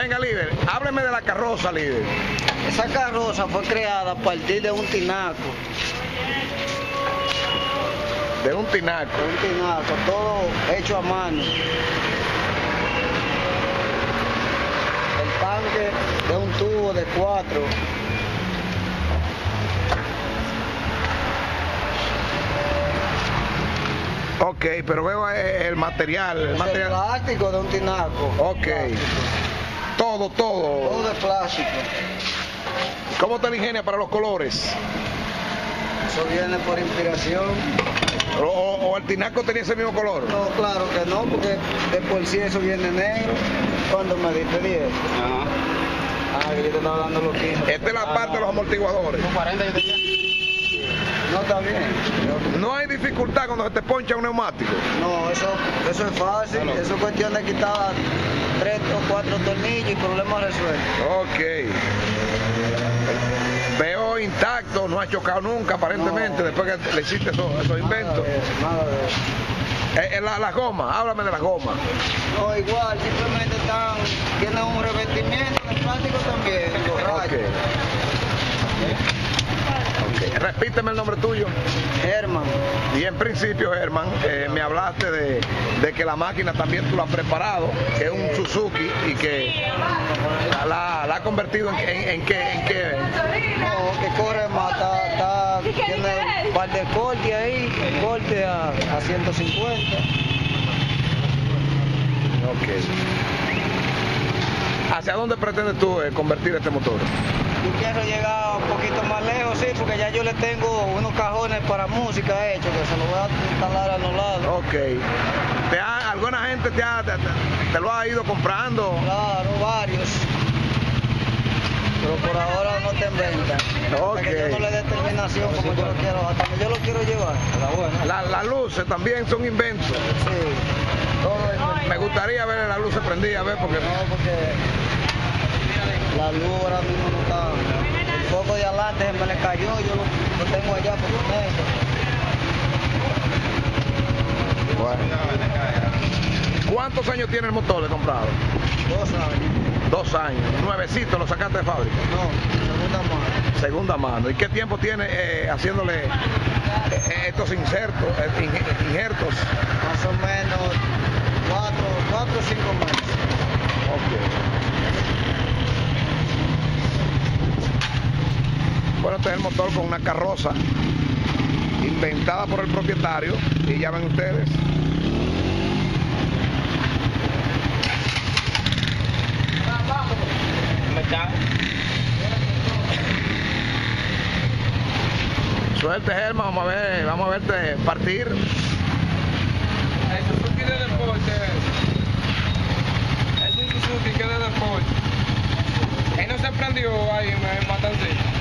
Venga, líder, hábleme de la carroza, líder. Esa carroza fue creada a partir de un tinaco. De un tinaco. Todo hecho a mano. El tanque de un tubo de 4. Ok, pero veo el material. El material plástico de un tinaco. Ok. Todo. Todo de plástico. ¿Cómo te la ingenia para los colores? Eso viene por inspiración. ¿O el tinaco tenía ese mismo color? No, claro que no, porque de por sí eso viene negro. Cuando me diste 10. Ajá. Yo te estaba dando los 15. Esta es la parte de los amortiguadores. No, está bien. No hay dificultad cuando se te poncha un neumático. No, eso es fácil. Claro. Eso es cuestión de quitar 3 o 4 tornillos y problema resuelto. Ok. Veo intacto, no ha chocado nunca aparentemente, no. Después que le hiciste esos inventos. Nada de eso. La goma, háblame de la goma. No, igual, simplemente tienen un revestimiento de plástico también. Okay. Repíteme el nombre tuyo. Germán. Y en principio, Germán, me hablaste de que la máquina también tú la has preparado, que es un Suzuki y que la ha convertido en qué. No, que corre más, tiene un par de cortes ahí, corte a 150. Ok. ¿Hacia dónde pretendes tú convertir este motor? Yo quiero llegar un poquito más lejos, sí, porque ya yo le tengo unos cajones para música hechos, que se los voy a instalar a los lados. Ok. ¿Alguna gente te lo ha ido comprando? Claro, varios. Pero por ahora no te inventan. Ok. Hasta que yo no le dé terminación como yo lo quiero, hasta que yo lo quiero llevar. Las luces también son inventos. Sí. Todo es... Me gustaría ver las luces prendidas, a ver, porque... No, porque la luz ahora mismo no está... El foco de adelante se me le cayó, yo lo tengo allá por ponerlo. Bueno. ¿Cuántos años tiene el motor de comprado? 2 años. 2 años. ¿Nuevecito lo sacaste de fábrica? No, segunda mano. Segunda mano. ¿Y qué tiempo tiene haciéndole estos injertos? Más o menos 4 o 5 meses. Ok. Bueno, este es el motor con una carroza inventada por el propietario y ya ven ustedes. Suerte, Germán, vamos a verte partir. El Suzuki de deporte. Es un Suzuki que es de deporte. Él no se prendió ahí en Matancillo.